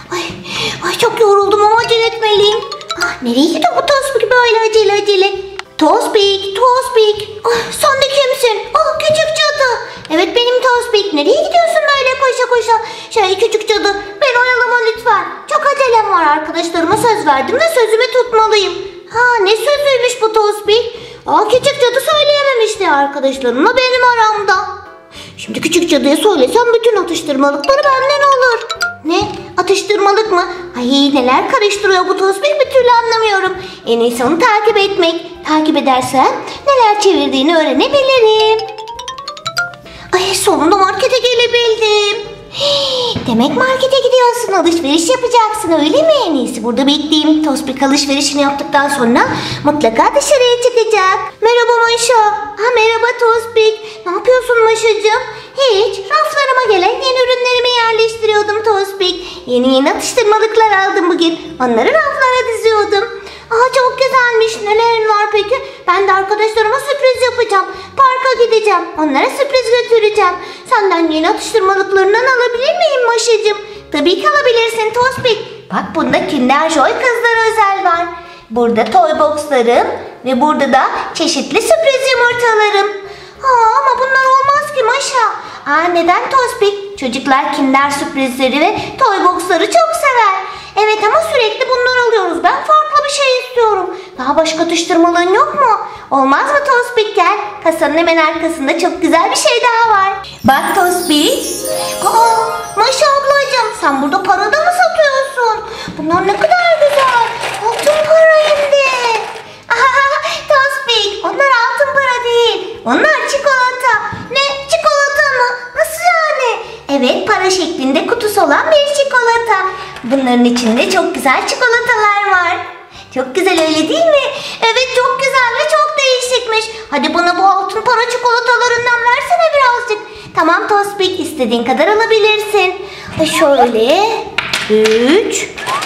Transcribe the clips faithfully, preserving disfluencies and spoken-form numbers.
Ay, ay çok yoruldum ama acele etmeliyim. Ah, nereye gidiyor bu Tospik böyle acele acele? Tospik, Tospik. Ah, sen de kimsin? Ah, küçük cadı. Evet benim Tospik. Nereye gidiyorsun böyle koşa koşa? Şey küçük cadı, beni oyalama lütfen. Çok acelem var, arkadaşlarıma söz verdim ve sözümü tutmalıyım. Ha, ne sözüymüş bu Tospik? Aa, küçük cadı söyleyememişti, arkadaşlarımla benim aramda. Şimdi küçük cadıya söylesem bütün atıştırmalıkları benden olur. Ne? Atıştırmalık mı? Ay, neler karıştırıyor bu Tospik, bir türlü anlamıyorum. En iyisi onu takip etmek. Takip edersem neler çevirdiğini öğrenebilirim. Ay, sonunda markete gelebildim. Demek markete gidiyorsun, alışveriş yapacaksın öyle mi? En iyisi burada bekleyeyim. Tospik alışverişini yaptıktan sonra mutlaka dışarıya çıkacak. Merhaba Maşa. Ha, merhaba Tospik. Ne yapıyorsun Maşacığım? Hiç, raflarıma gelen yeni ürünlerimi yerleştiriyordum Tospik. Yeni yeni atıştırmalıklar aldım bugün. Onları raflara diziyordum. Aa, çok güzelmiş. Nelerin var peki? Ben de arkadaşlarıma sürpriz yapacağım. Parka gideceğim. Onlara sürpriz götüreceğim. Senden yeni atıştırmalıklarından alabilir miyim Maşacığım? Tabii ki alabilirsin Tospik. Bak, bunda Kinder Joy kızlara özel var. Burada toy boxlarım ve burada da çeşitli sürpriz yumurtalarım. Aa, ama bunlar olmaz ki Maşa. Aa, neden Tospik? Çocuklar Kinder sürprizleri ve toy boxları çok sever. Evet ama sürekli bunları alıyoruz. Ben farklı bir şey istiyorum. Daha başka atıştırmalığın yok mu? Olmaz mı Tospik, gel. Kasanın hemen arkasında çok güzel bir şey daha var. Bak Tospik. Aa, Maşa ablacığım, sen burada para da mı satıyorsun? Bunlar ne kadar güzel. Altın para hem de. Aha, Tospik, onlar altın para değil. Onlar çikolata. Ne? Çikolata mı? Nasıl yani? Evet, para şeklinde kutusu olan bir çikolata. Bunların içinde çok güzel çikolatalar var. Çok güzel öyle değil mi? Evet, çok güzel ve çok değişikmiş. Hadi bana bu altın para çikolatalarından versene birazcık. Tamam Tospik, istediğin kadar alabilirsin. Şöyle üç,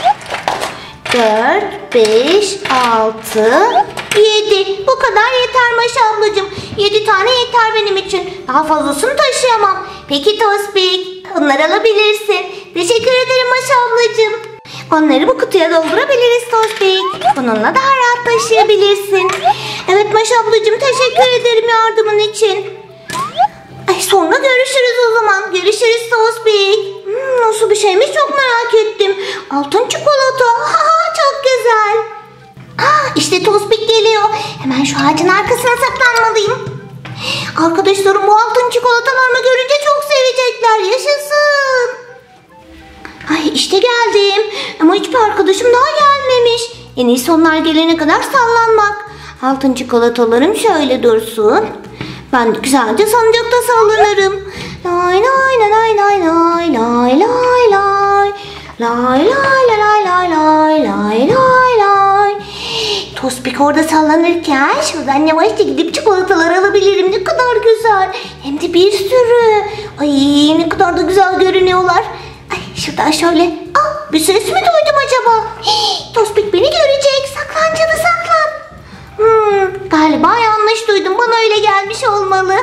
dört, beş, altı, yedi. Bu kadar yeter Maşa ablacığım. yedi tane yeter benim için. Daha fazlasını taşıyamam. Peki Tospik, onları alabilirsin. Teşekkür ederim Maşa ablacığım. Onları bu kutuya doldurabiliriz Tospik. Bununla daha rahat taşıyabilirsin. Evet Maşa ablacığım, teşekkür ederim yardımın için. Ay, sonra görüşürüz o zaman. Görüşürüz Tospik. Hmm, nasıl bir şeymiş çok merak ettim. Altın çikolata. Ha, çok güzel. Ah, işte Tospik geliyor. Hemen şu ağacın arkasına saklanmalıyım. Arkadaşlarım bu altın çikolatalarımı görünce çok sevecekler. Yaşasın. Ay, işte geldim. Ama hiçbir arkadaşım daha gelmemiş. En iyisi onlar gelene kadar sallanmak. Altın çikolatalarım şöyle dursun. Ben de güzelce salıncakta sallanırım. Lay lay lay lay lay lay lay lay. Lay lay lay lay lay lay lay lay. Tospik orada sallanırken şuradan yavaşça gidip çikolatalar alabilirim. Ne kadar güzel. Hem de bir sürü. Ay, ne kadar da güzel görünüyorlar. Ay, şuradan şöyle. Aa, bir ses mi duydum acaba? Hii, Tospik beni görecek. Saklan canı, saklan. Hmm, galiba yanlış duydum. Bana öyle gelmiş olmalı.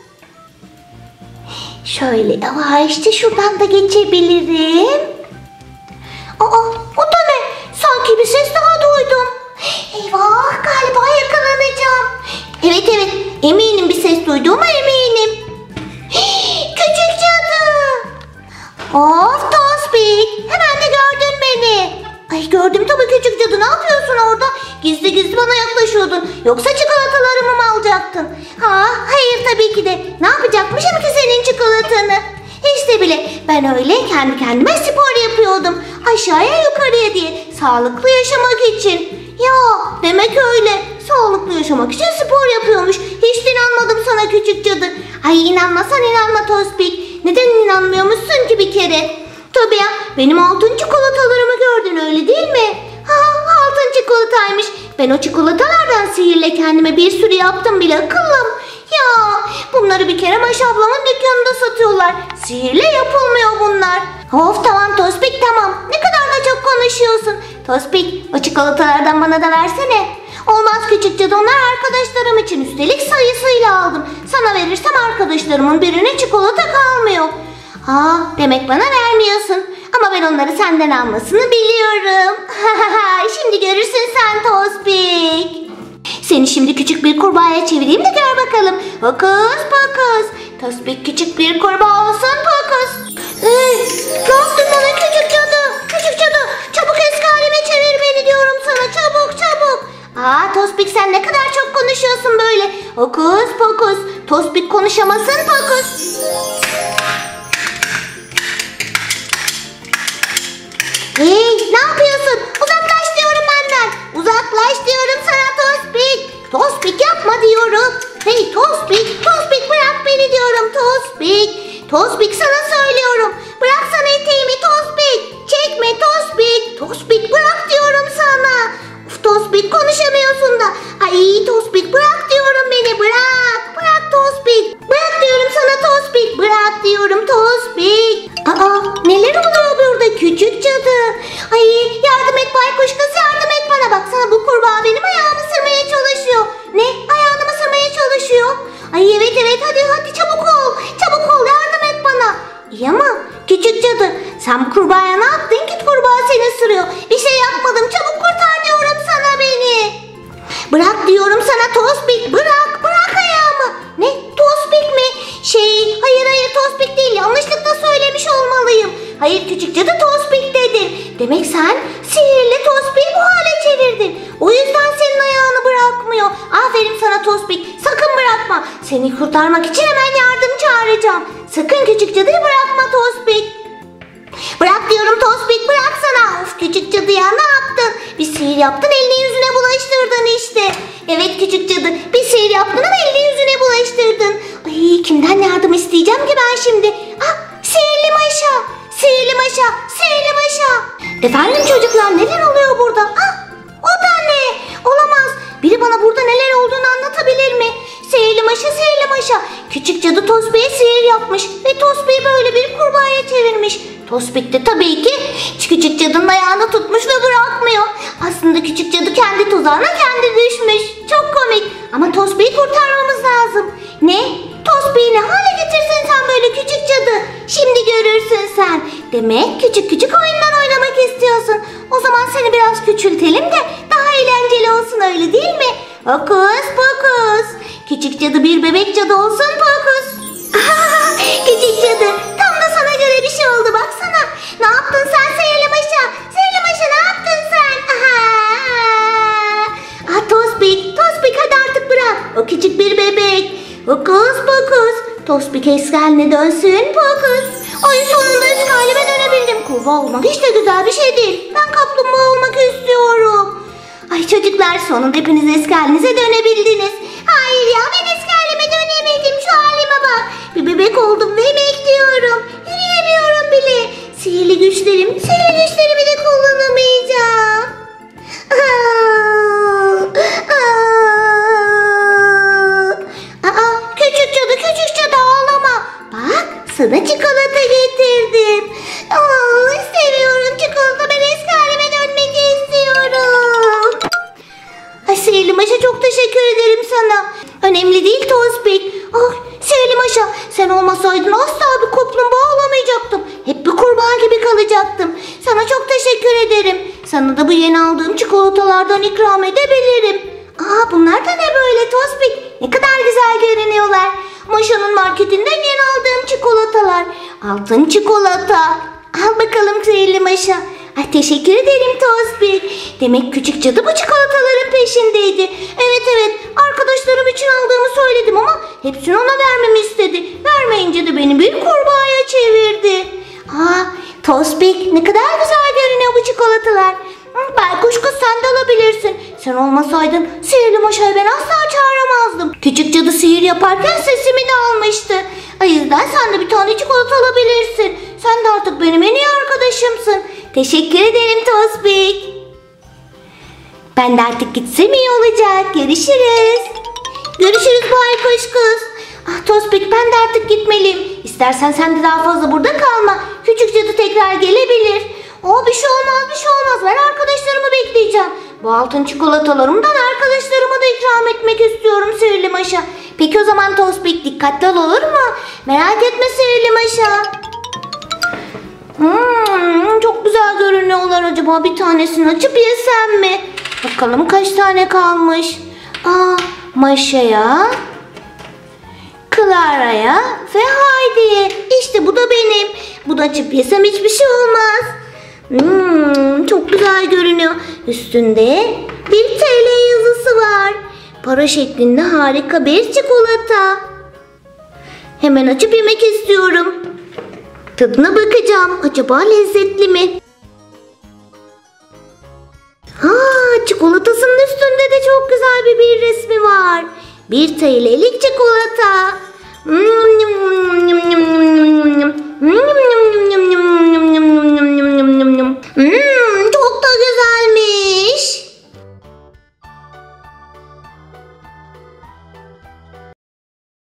Şöyle yavaşça şuradan da geçebilirim. Aa, o da ne? Sanki bir ses daha duydum. Eyvah, galiba yakalanacağım. Evet evet, eminim bir ses duyduğuma eminim. Küçük cadı. Of Tospik, hemen de gördün beni. Ay, gördüm tabii küçük cadı, ne yapıyorsun orada? Gizli gizli bana yaklaşıyordun. Yoksa çikolatalarımı mı alacaktın? Ha, hayır tabii ki de. Ne yapacakmışım ki senin çikolatanı? Hiç de bile. Ben öyle kendi kendime spor yapıyordum. Aşağıya yukarıya diye. Sağlıklı yaşamak için. Ya demek öyle. Sağlıklı yaşamak için spor yapıyormuş. Hiç de inanmadım sana küçük cadı. Ay, inanmasan inanma Tospik. Neden inanmıyormuşsun ki bir kere? Tabii ya, benim altın çikolatalarımı gördün öyle değil mi? Ha, altın çikolataymış. Ben o çikolatalardan sihirle kendime bir sürü yaptım bile akıllım. Ya bunları bir kere Maşa ablamın dükkanında satıyorlar. Sihirle yapılmıyor bunlar. Of tamam Tospik, tamam. Ne kadar da çok konuşuyorsun. Tospik, o çikolatalardan bana da versene. Olmaz küçük cadı, onlar arkadaşlarım için, üstelik sayısıyla aldım. Sana verirsem arkadaşlarımın birine çikolata kalmıyor. Ha, demek bana vermiyorsun. Ama ben onları senden almasını biliyorum. Şimdi görürsün sen Tospik. Seni şimdi küçük bir kurbağaya çevireyim de gör bakalım. Hokus pokus. Tospik küçük bir kurbağa olsun pokus. Hey, ne yaptın bana küçük cadı? Küçük cadı, çabuk eski halime çevir beni diyorum sana. Çabuk çabuk. Aa Tospik, sen ne kadar çok konuşuyorsun böyle. Hokus pokus. Tospik konuşamasın pokus. Hey, ne yapıyorsun? Uzaklaş diyorum benden. Uzaklaş diyorum sana Tospik. Tospik yapma diyorum. Hey Tospik, Tospik bırak beni diyorum Tospik. Tospik sana söylüyorum. Bıraksana eteğimi Tospik. Çekme Tospik. Tospik bırak diyorum sana. Uf Tospik, konuşamıyorsun da. Ay Tospik bırak diyorum beni, bırak. Bırak Tospik. Bırak diyorum sana Tospik. Bırak diyorum Tospik. Aa, neler oluyor burada küçük cadı? Ay yardım et baykuş kız, yardım et bana. Baksana bu kurbağa benim ayağımı ısırmaya çalışıyor. Ne? Ayağını mı ısırmaya çalışıyor? Ay evet evet, hadi hadi çabuk ol. Çabuk ol, yardım et bana. İyi ama küçük cadı, sen kurbağaya ne yaptın ki kurbağa seni ısırıyor? Bir şey yapmadım, çabuk kurtar diyorum sana beni. Bırak diyorum sana Tospik, bırak bırak ayağımı. Ne? Tospik mi? Şey hayır hayır Tospik değil, yanlışlıkla söylemiş olmalıyım. Hayır küçük cadı, Tospik dedi. Demek sen sihirli Tospik'i bu hale çevirdin. O yüzden senin ayağını bırakmıyor. Aferin sana Tospik, sakın bırakma. Seni kurtarmak için hemen yardım çağıracağım. Sakın küçük cadıyı bırakma Tospik. Bırak diyorum Tospik, bıraksana. Of küçük cadı ya, ne yaptın? Bir sihir yaptın, elini yüzüne bulaştırdın işte. Evet küçük cadı, bir sihir yaptın ama elini yüzüne bulaştırdın. Ay kimden yardım isteyeceğim ki ben şimdi? Ah, sihirli maşa, sihirli maşa, sihirli maşa. Efendim çocuklar, neler oluyor burada? Ah, o da ne? Olamaz. Biri bana burada neler olduğunu anlatabilir mi? Sihirli maşa, sihirli maşa. Küçük cadı Tospik'e sihir yapmış ve Tospik'i böyle bir kurbağaya çevirmiş. Tospik de tabii ki küçük cadının ayağını tutmuş ve bırakmıyor. Aslında küçük cadı kendi tuzağına kendi düşmüş. Çok komik. Ama Tospik'i kurtarmamız lazım. Ne? Tospik'i ne hale getirsin sen böyle küçük cadı? Şimdi görürsün sen. Demek küçük küçük oyunlar oynamak istiyorsun. O zaman seni biraz küçültelim de daha eğlenceli olsun, öyle değil mi? Hokus pokus. Küçük cadı bir bebek cadı olsun pokus. Küçük cadı, tam da sana göre bir şey oldu baksana. Ne yaptın sen sihirli maşa? Sihirli maşa, ne yaptın sen? Ah Tospik, Tospik hadi artık bırak. O küçük bir bebek. Hokus pokus. Tospik eski haline dönsün pokus. Ay sonunda eski halime dönebildim. Kurbağa olmak hiç de güzel bir şey değil. Ben kaplumbağa olmak istiyorum. Ay çocuklar, sonunda hepiniz eski halinize dönebildiniz. Hayır ya, ben eski halime dönemedim, şu halime bak. Bir bebek oldum ve bekliyorum. Yürüyemiyorum bile. Sihirli güçlerim, sihirli güçlerimi de kullanamayacağım. Aa, aa. Aa, küçük cadı, küçük cadı ağlama. Bak sana çikolata getirdim. Aa, seviyorum çikolata, ben eski halime dönmek istiyorum. Ay sihirli maşa, çok teşekkür ederim sana. Önemli değil Tospik. Ah sihirli maşa, sen olmasaydın asla bir kaplumbağa olamayacaktım. Hep bir kurbağa gibi kalacaktım. Sana çok teşekkür ederim. Sana da bu yeni aldığım çikolatalardan ikram edebilirim. Aa bunlar da ne böyle Tospik? Ne kadar güzel görünüyorlar. Maşa'nın marketinden yeni aldığım çikolatalar. Altın çikolata. Al bakalım sihirli maşa. Ay, teşekkür ederim Tospik. Demek küçük cadı bu çikolataların peşindeydi. Evet evet, arkadaşlarım için aldığımı söyledim ama hepsini ona vermemi istedi. Vermeyince de beni bir kurbağaya çevirdi. Aa Tospik, ne kadar güzel görünüyor bu çikolatalar. Baykuş kız, sen de alabilirsin. Sen olmasaydın sihirli maşayı ben asla çağıramazdım. Küçük cadı sihir yaparken sesimi de almıştı. O yüzden sen de bir tane çikolata alabilirsin. Sen de artık benim en iyi arkadaşımsın. Teşekkür ederim Tospik. Ben de artık gitsem iyi olacak. Görüşürüz. Görüşürüz baykuş kız. Ah Tospik, ben de artık gitmeliyim. İstersen sen de daha fazla burada kalma. Küçük cadı tekrar gelebilir. O bir şey olmaz, bir şey olmaz. Ben arkadaşlarımı bekleyeceğim. Bu altın çikolatalarımdan arkadaşlarıma da ikram etmek istiyorum sihirli maşa. Peki o zaman Tospik, dikkatli ol, olur mu? Merak etme sihirli maşa. Hmm, çok güzel görünüyorlar. Acaba bir tanesini açıp yesem mi? Bakalım kaç tane kalmış. Aa, Maşa'ya, Clara'ya ve Heidi'ye. İşte bu da benim. Bu da açıp yesem hiçbir şey olmaz. Hmm, çok güzel görünüyor. Üstünde bir T L yazısı var. Para şeklinde harika bir çikolata. Hemen açıp yemek istiyorum. Tadına bakacağım. Acaba lezzetli mi? Ha, çikolatasının üstünde de çok güzel bir bir resmi var. Bir T L'lik çikolata. Hmm,